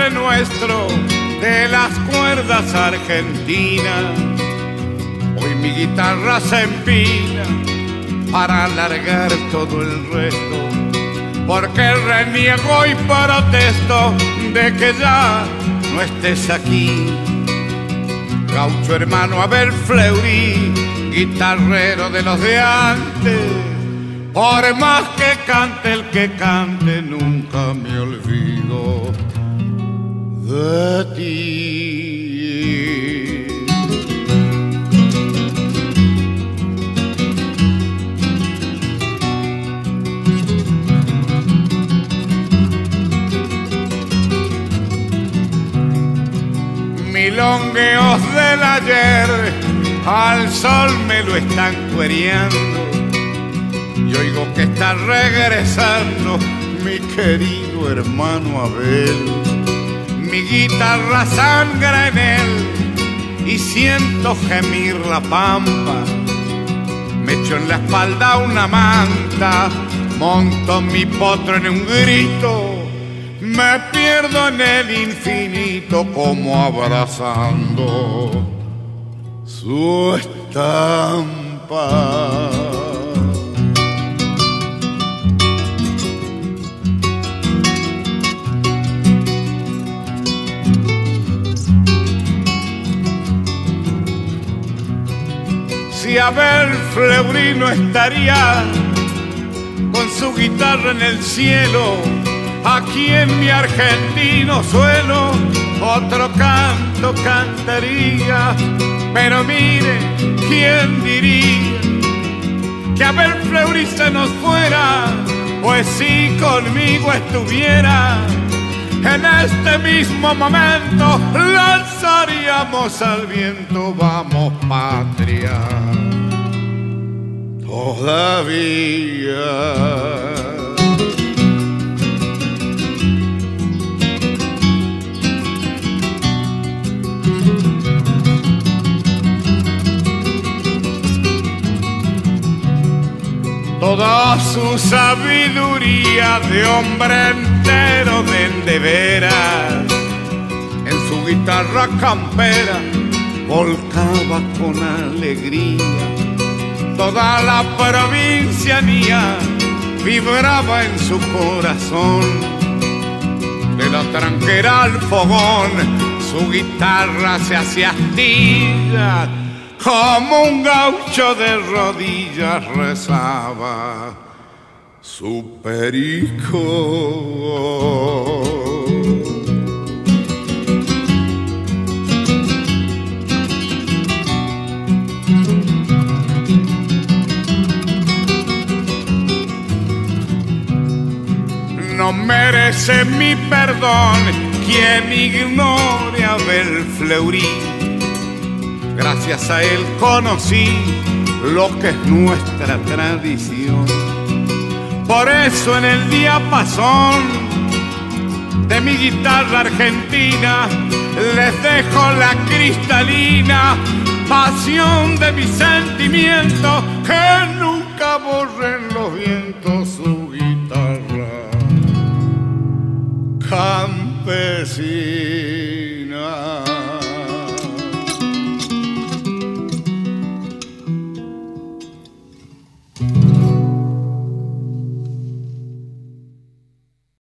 Padre Nuestro de las cuerdas argentinas. Hoy mi guitarra se empina para alargar todo el resto, porque reniego y protesto de que ya no estés aquí. Gaucho hermano Abel Fleury, guitarrero de los de antes, por más que cante el que cante, nunca me olvido de ti. Milongueos del ayer al sol me lo están cuereando, y oigo que está regresando mi querido hermano Abel. Mi guitarra sangra en él y siento gemir la pampa. Me echo en la espalda una manta, monto mi potro en un grito, me pierdo en el infinito como abrazando su estampa. Si Abel Fleury no estaría con su guitarra en el cielo, aquí en mi argentino suelo otro canto cantaría. Pero mire, ¿quién diría que Abel Fleury se nos fuera? Pues si conmigo estuviera, en este mismo momento lanzaríamos al viento, vamos patria, todavía. Toda su sabiduría de hombre entero de veras, en su guitarra campera volcaba con alegría. Toda la provincianía vibraba en su corazón, de la tranquera al fogón su guitarra se hacía astilla. Como un gaucho de rodillas rezaba su perico. No merece mi perdón quien ignore a Abel Fleury. Gracias a él conocí lo que es nuestra tradición. Por eso en el diapasón de mi guitarra argentina les dejo la cristalina pasión de mi sentimiento, que nunca borren los vientos su guitarra campesina.